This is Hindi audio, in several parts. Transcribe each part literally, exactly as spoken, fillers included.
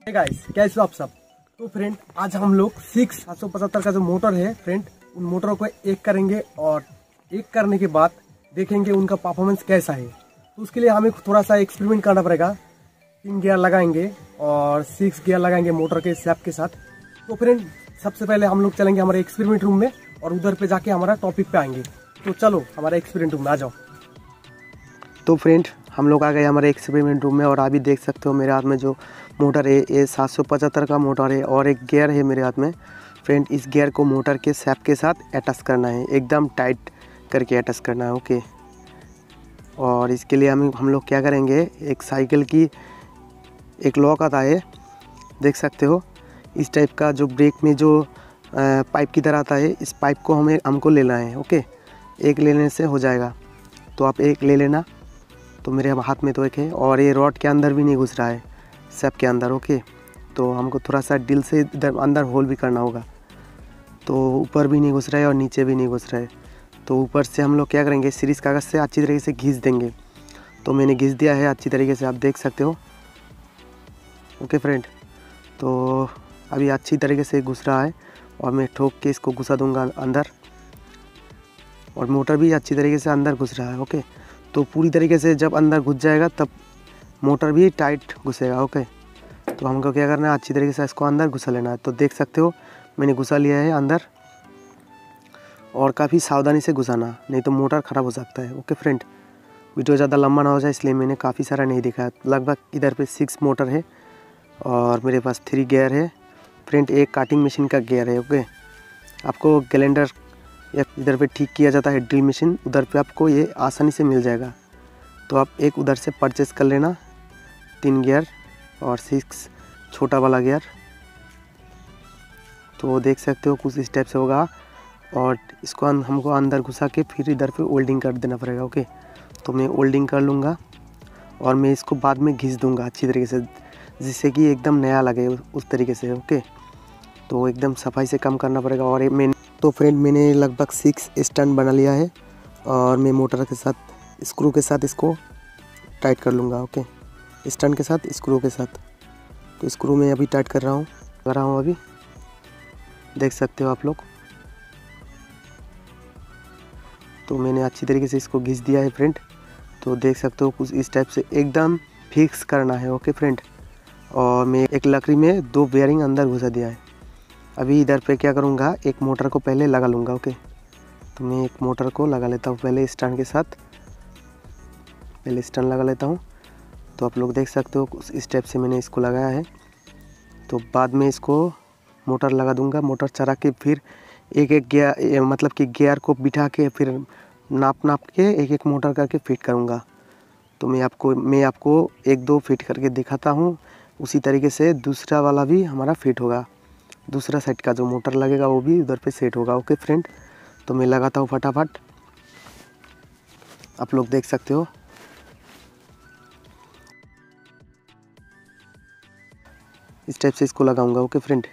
हे गाइस, कैसे हो आप सब। तो फ्रेंड आज हम लोग सिक्स सात सौ पचहत्तर का जो मोटर है फ्रेंड, उन मोटरों को एक करेंगे और एक करने के बाद देखेंगे उनका परफॉर्मेंस कैसा है। तो उसके लिए हमें थोड़ा सा एक्सपेरिमेंट करना पड़ेगा। तीन गियर लगाएंगे और सिक्स गियर लगाएंगे मोटर के शैफ्ट के साथ। तो फ्रेंड सबसे पहले हम लोग चलेंगे हमारे एक्सपेरिमेंट रूम में और उधर पे जाके हमारा टॉपिक पे आएंगे। तो चलो हमारे एक्सपेरिमेंट रूम में आ जाओ। तो फ्रेंड हम लोग आ गए हमारे एक्सपेरिमेंट रूम में और अभी देख सकते हो मेरे हाथ में जो मोटर है ये सात सौ पचहत्तर का मोटर है और एक गियर है मेरे हाथ में। फ्रेंड इस गियर को मोटर के शैफ्ट के साथ अटैच करना है, एकदम टाइट करके अटैच करना है। ओके, और इसके लिए हम हम लोग क्या करेंगे, एक साइकिल की एक लॉक आता है, देख सकते हो इस टाइप का, जो ब्रेक में जो पाइप की तरह आता है, इस पाइप को हमें हमको लेना है। ओके, एक लेने से हो जाएगा, तो आप एक ले लेना। तो मेरे हाथ में तो एक है और ये रॉड के अंदर भी नहीं घुस रहा है, सब के अंदर। ओके, तो हमको थोड़ा सा दिल से इधर अंदर होल भी करना होगा। तो ऊपर भी नहीं घुस रहा है और नीचे भी नहीं घुस रहा है। तो ऊपर से हम लोग क्या करेंगे, सीरीज कागज़ से अच्छी तरीके से घिस देंगे। तो मैंने घिस दिया है अच्छी तरीके से, आप देख सकते हो। ओके फ्रेंड, तो अभी अच्छी तरीके से घुस रहा है और मैं ठोक के इसको घुसा दूंगा अंदर, और मोटर भी अच्छी तरीके से अंदर घुस रहा है। ओके, तो पूरी तरीके से जब अंदर घुस जाएगा तब मोटर भी टाइट घुसेगा। ओके, तो हमको क्या करना है, अच्छी तरीके से इसको अंदर घुसा लेना है। तो देख सकते हो मैंने घुसा लिया है अंदर, और काफ़ी सावधानी से घुसाना, नहीं तो मोटर ख़राब हो सकता है। ओके फ्रेंड, वीडियो ज़्यादा लंबा ना हो जाए इसलिए मैंने काफ़ी सारा नहीं दिखाया। लगभग इधर पे सिक्स मोटर है और मेरे पास थ्री गियर है फ्रेंड, एक काटिंग मशीन का गियर है। ओके, आपको ग्राइंडर या इधर पे ठीक किया जाता है ड्रिल मशीन, उधर पे आपको ये आसानी से मिल जाएगा। तो आप एक उधर से परचेस कर लेना, तीन गियर और सिक्स छोटा वाला गियर। तो देख सकते हो कुछ इस टाइप से होगा, और इसको हमको अंदर घुसा के फिर इधर पे ओल्डिंग कर देना पड़ेगा। ओके, तो मैं ओल्डिंग कर लूँगा और मैं इसको बाद में घिस दूँगा अच्छी तरीके से, जिससे कि एकदम नया लगे उस तरीके से। ओके, तो एकदम सफाई से काम करना पड़ेगा। और मैं तो फ्रेंड मैंने लगभग सिक्स स्टैंड बना लिया है और मैं मोटर के साथ स्क्रू के साथ इसको टाइट कर लूँगा। ओके, स्टैंड के साथ स्क्रू के साथ। तो स्क्रू में अभी टाइट कर रहा हूँ कर रहा हूँ अभी देख सकते हो आप लोग। तो मैंने अच्छी तरीके से इसको घिस दिया है फ्रेंड। तो देख सकते हो कुछ इस टाइप से एकदम फिक्स करना है। ओके फ्रेंड, और मैं एक लकड़ी में दो बेयरिंग अंदर घुसा दिया है। अभी इधर पे क्या करूँगा, एक मोटर को पहले लगा लूँगा। ओके, तो मैं एक मोटर को लगा लेता हूँ पहले स्टैंड के साथ, पहले स्टैंड लगा लेता हूँ। तो आप लोग देख सकते हो इस स्टेप से मैंने इसको लगाया है। तो बाद में इसको मोटर लगा दूँगा, मोटर चला के फिर एक एक गियर, मतलब कि गियर को बिठा के फिर नाप नाप के एक एक मोटर करके फिट करूँगा। तो मैं आपको मैं आपको एक दो फिट करके दिखाता हूँ, उसी तरीके से दूसरा वाला भी हमारा फिट होगा। दूसरा साइड का जो मोटर लगेगा वो भी उधर पे सेट होगा। ओके फ्रेंड, तो मैं लगाता हूँ फटाफट, आप लोग देख सकते हो। इस टाइप से इसको लगाऊंगा। ओके फ्रेंड,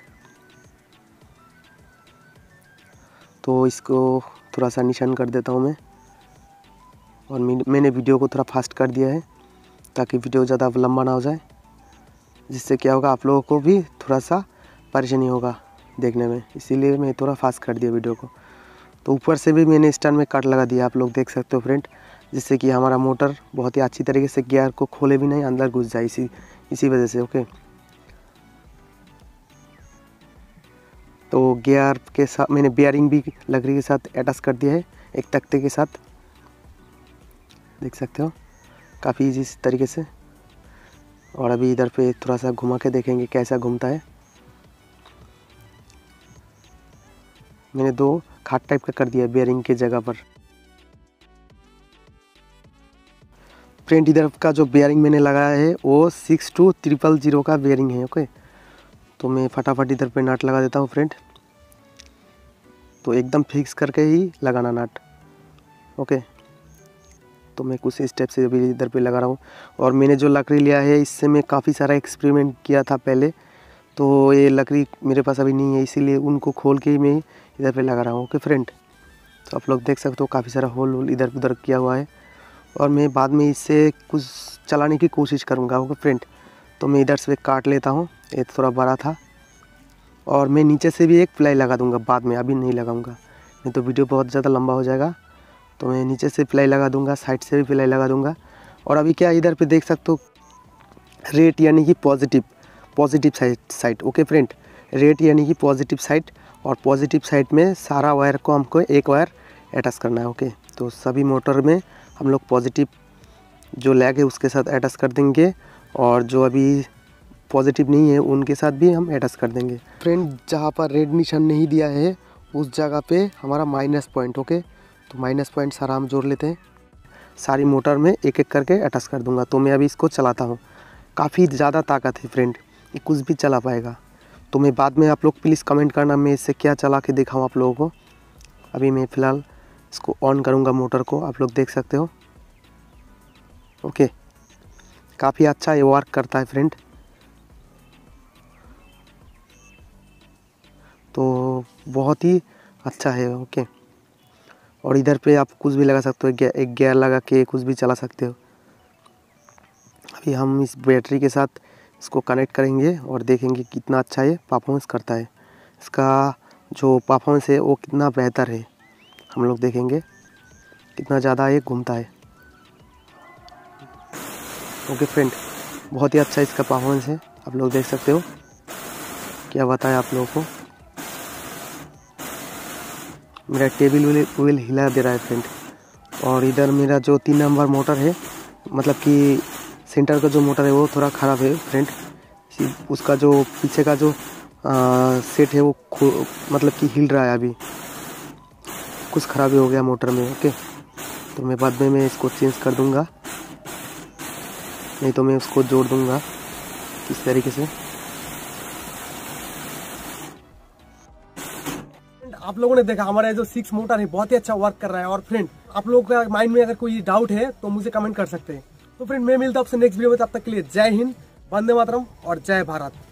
तो इसको थोड़ा सा निशान कर देता हूँ मैं, और मैंने वीडियो को थोड़ा फास्ट कर दिया है ताकि वीडियो ज़्यादा लंबा ना हो जाए, जिससे क्या होगा आप लोगों को भी थोड़ा सा परेशानी होगा देखने में, इसीलिए मैं थोड़ा फास्ट कर दिया वीडियो को। तो ऊपर से भी मैंने स्टैंड में कट लगा दिया, आप लोग देख सकते हो फ्रेंड, जिससे कि हमारा मोटर बहुत ही अच्छी तरीके से गियर को खोले भी नहीं, अंदर घुस जाए इसी इसी वजह से। ओके, तो गियर के साथ मैंने बेयरिंग भी लकड़ी के साथ अटैच कर दिया है एक तख्ते के साथ, देख सकते हो काफ़ी इजी तरीके से। और अभी इधर पे थोड़ा सा घुमा के देखेंगे कैसा घूमता है। मैंने दो खाट टाइप का कर दिया बेयरिंग के जगह पर। फ्रेंड इधर का जो बेयरिंग मैंने लगाया है वो सिक्स टू ट्रिपल जीरो का बेयरिंग है। ओके, तो मैं फटाफट इधर पे नट लगा देता हूँ फ्रेंड। तो एकदम फिक्स करके ही लगाना नट। ओके, तो मैं कुछ स्टेप से अभी इधर पे लगा रहा हूँ। और मैंने जो लकड़ी लिया है इससे मैं काफ़ी सारा एक्सपेरिमेंट किया था पहले, तो ये लकड़ी मेरे पास अभी नहीं है, इसीलिए उनको खोल के ही मैं इधर पे लगा रहा हूँ। ओके फ्रेंड, तो आप लोग देख सकते हो काफ़ी सारा होल होल इधर उधर किया हुआ है, और मैं बाद में इससे कुछ चलाने की कोशिश करूँगा। ओके फ्रेंड, तो मैं इधर से काट लेता हूँ ये थोड़ा बड़ा था। और मैं नीचे से भी एक प्लाई लगा दूंगा बाद में, अभी नहीं लगाऊंगा, नहीं तो वीडियो बहुत ज़्यादा लंबा हो जाएगा। तो मैं नीचे से प्लाई लगा दूंगा, साइड से भी प्लाई लगा दूंगा। और अभी क्या इधर पे देख सकते हो रेट यानी कि positive positive side side okay friend, red यानी कि पॉजिटिव साइड। और पॉजिटिव साइड में सारा वायर को हमको एक वायर अटैच करना है। ओके, तो सभी मोटर में हम लोग पॉजिटिव जो लैग है उसके साथ अटैच कर देंगे, और जो अभी पॉजिटिव नहीं है उनके साथ भी हम अटैच कर देंगे। फ्रेंड, जहाँ पर रेड निशान नहीं दिया है उस जगह पे हमारा माइनस पॉइंट। ओके, तो माइनस पॉइंट सारा हम जोड़ लेते हैं। सारी मोटर में एक एक करके अटैच कर दूंगा। तो मैं अभी इसको चलाता हूँ। काफ़ी ज़्यादा ताकत है फ्रेंड, ये कुछ भी चला पाएगा। तो मैं बाद में, आप लोग प्लीज़ कमेंट करना मैं इससे क्या चला के दिखाऊँ आप लोगों को। अभी मैं फ़िलहाल इसको ऑन करूँगा मोटर को, आप लोग देख सकते हो। ओके, काफ़ी अच्छा ये वर्क करता है फ्रेंड। तो बहुत ही अच्छा है। ओके, और इधर पे आप कुछ भी लगा सकते हो, एक गियर लगा के कुछ भी चला सकते हो। अभी हम इस बैटरी के साथ इसको कनेक्ट करेंगे और देखेंगे कितना अच्छा ये परफॉर्मेंस करता है। इसका जो परफॉर्मेंस है वो कितना बेहतर है, हम लोग देखेंगे कितना ज़्यादा ये घूमता है। ओके फ्रेंड, बहुत ही अच्छा इसका परफॉर्मेंस है, आप लोग देख सकते हो। क्या बताएं आप लोगों को, मेरा टेबल व्हील व्हील हिला दे रहा है फ्रेंड। और इधर मेरा जो तीन नंबर मोटर है, मतलब कि सेंटर का जो मोटर है वो थोड़ा ख़राब है फ्रेंड। उसका जो पीछे का जो आ, सेट है वो मतलब कि हिल रहा है, अभी कुछ ख़राबी हो गया मोटर में। ओके, तो मैं बाद में मैं इसको चेंज कर दूंगा, नहीं तो मैं उसको जोड़ दूंगा इस तरीके से। आप लोगों ने देखा हमारा जो सिक्स मोटर है बहुत ही अच्छा वर्क कर रहा है। और फ्रेंड, आप लोगों का माइंड में अगर कोई डाउट है तो मुझे कमेंट कर सकते हैं। तो फ्रेंड, मैं मिलता हूं आपसे नेक्स्ट वीडियो में, तब तक के लिए जय हिंद, वंदे मातरम और जय भारत।